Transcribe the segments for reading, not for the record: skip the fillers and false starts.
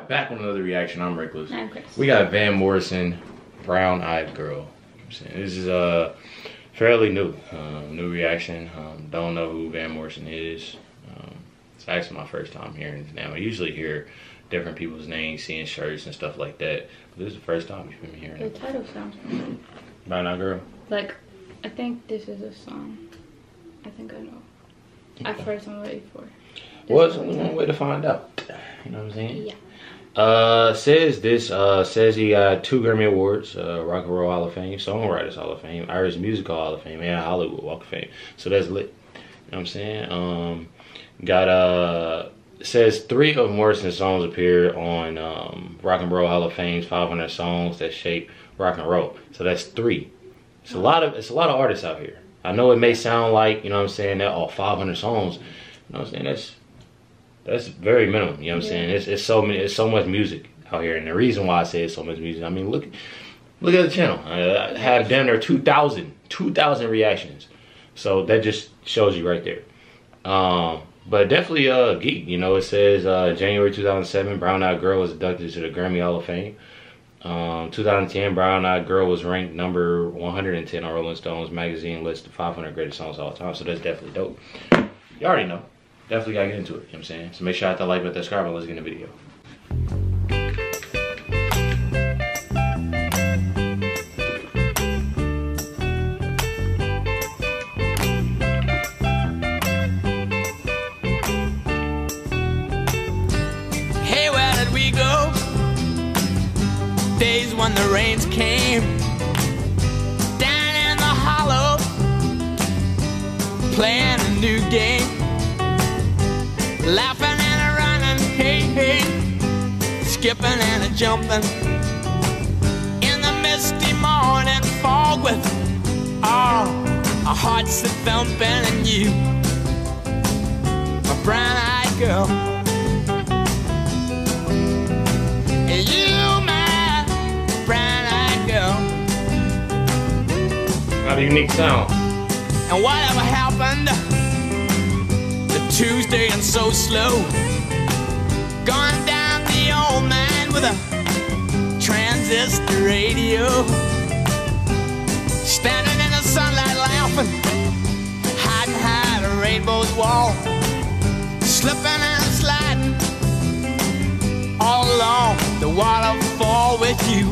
Alright, back with another reaction. I'm Reckless. I'm Chris. We got Van Morrison, Brown Eyed Girl. This is fairly new. New reaction. Don't know who Van Morrison is. It's actually my first time hearing his name. I usually hear different people's names, seeing shirts and stuff like that. But this is the first time you've been hearing The it. title sounds familiar. Brown Eyed Girl? Like, I think this is a song. I think I know. I've heard some of it before. Well, it's only one way to find out. You know what I'm saying? Yeah. Says he got 2 Grammy Awards, Rock and Roll Hall of Fame, Songwriters Hall of Fame, Irish Musical Hall of Fame, and Hollywood Walk of Fame. So that's lit. You know what I'm saying? Says 3 of Morrison's songs appeared on Rock and Roll Hall of Fame's 500 songs that shape rock and roll. So that's 3. It's a lot of artists out here. I know it may sound like, you know what I'm saying, that 500 songs. You know what I'm saying? That's very minimum. You know what I'm saying? It's so much music out here, and the reason why I say it's so much music, I mean, look at the channel. I have damn near 2,000 reactions. So that just shows you right there. But definitely geek. You know, it says January 2007, Brown Eyed Girl was inducted to the Grammy Hall of Fame. 2010, Brown Eyed Girl was ranked number 110 on Rolling Stone's magazine list of 500 greatest songs of all time. So that's definitely dope. You already know. Definitely gotta get into it. You know what I'm saying? So make sure I hit that like button, subscribe, and let's get in the video. Hey, where did we go? Days when the rains came down in the hollow, playing a new game, laughing and a running, hey, hey, skipping and a jumping in the misty morning fog with our hearts a thumping, and you, my brown-eyed girl. You, my brown-eyed girl. Got a unique sound. And whatever happened to Tuesday and so slow, gone down the old man with a transistor radio, standing in the sunlight laughing, hiding behind a rainbow's wall, slipping and sliding all along the waterfall with you,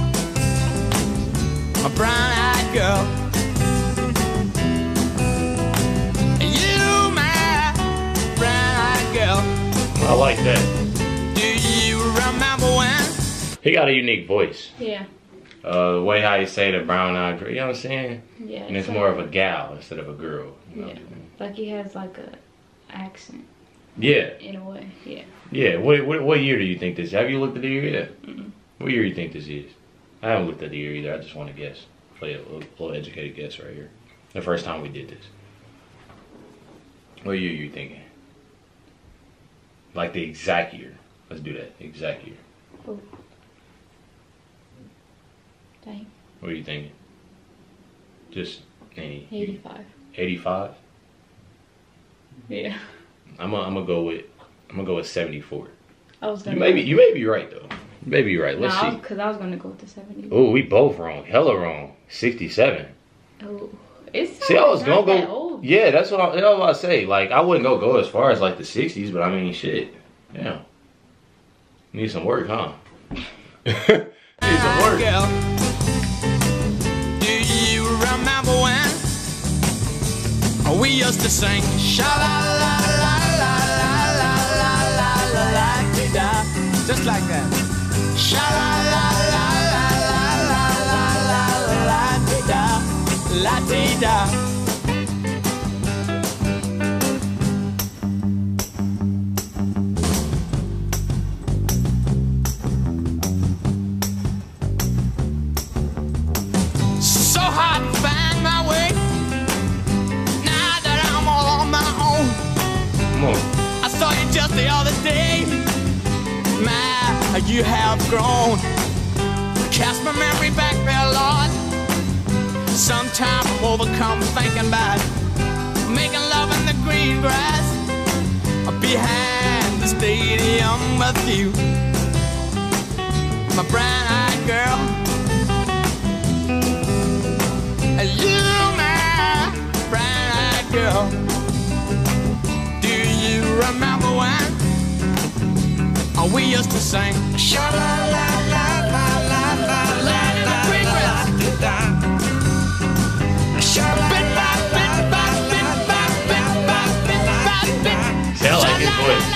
my brown-eyed girl. You, my brown-eyed girl. I like that. Do you remember when? He got a unique voice. Yeah. The way how you say the brown eyed girl, you know what I'm saying? Yeah. And it's more of a gal instead of a girl. You know? Yeah. Like he has like a accent. Yeah. In a way. Yeah. Yeah. What year do you think this is? Have you looked at the year yet? What year do you think this is? I haven't looked at the year either. I just want to guess. Play a little educated guess right here. The first time we did this. What year are you thinking? Like the exact year. Let's do that. Exact year. Oh. Dang. What are you thinking? Just any. 85. 85? Yeah. I'm gonna go with 74. I was gonna. You may be right though. You may be right. Let's see. Because I was gonna go with the 70. Oh, we both wrong. Hella wrong. 67. Oh. It's See, I was not gonna that go. old. Yeah, that's what I was about to say. Like, I wouldn't go as far as like the 60s, but I mean, shit. Yeah. Need some work, huh? Need some work. Girl, do you remember when we used to sing sha la la la la la la la la la da, just like that. Sha la la la la la la la la da, la dee da. So hard to find my way now that I'm all on my own. Come on. I saw you just the other day. My, you have grown. Cast my memory back there, Lord. Sometimes I'm overcome thinking about making love in the green grass behind the stadium with you. my brown-eyed girl. You, my brown-eyed girl. Do you remember when we used to sing? Sha-la-la-la-la-la-la-la-la-la-la. Sound like his voice.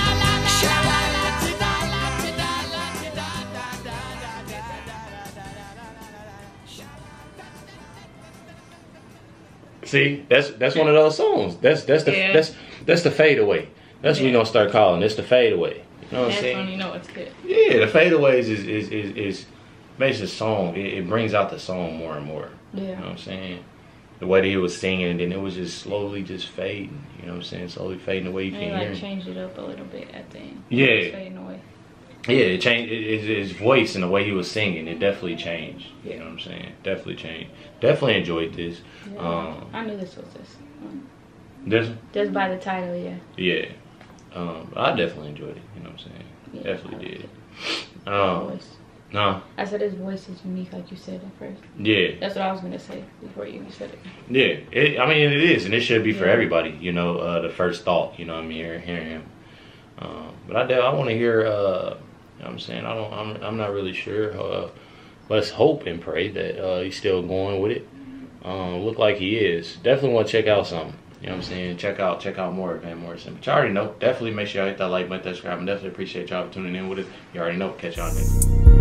See, that's one of those songs. That's the fadeaway. That's what we gonna start calling. It's the fadeaway. You know what I'm saying? That's when you know it's good. Yeah, the fadeaways is makes the song. It brings out the song more and more. Yeah. You know what I'm saying? The way that he was singing, and then it was just slowly just fading. You know what I'm saying? Slowly fading away. You And can he hear like it. changed it up a little bit at the end. Yeah. It's fading away. Yeah, it changed. His voice and the way he was singing, it definitely changed. Yeah. You know what I'm saying? Definitely changed. Definitely enjoyed this. Yeah. I knew this was this. This one? Just by the title, yeah. Yeah. I definitely enjoyed it. You know what I'm saying? Yeah, Definitely I did. liked voice. No. I said his voice is unique, like you said at first. Yeah. That's what I was gonna say before you said it. Yeah. I mean, it is, and it should be for Yeah. everybody. You know, the first thought. You know what I mean? Hearing him. But I want to hear. You know what I'm saying? I'm not really sure. Let's hope and pray that he's still going with it. Look like he is. Definitely want to check out something. You know what I'm saying? Check out more of Van Morrison. But you already know. Definitely make sure y'all hit that like button, that subscribe, and definitely appreciate y'all for tuning in with us. You already know. Catch y'all next.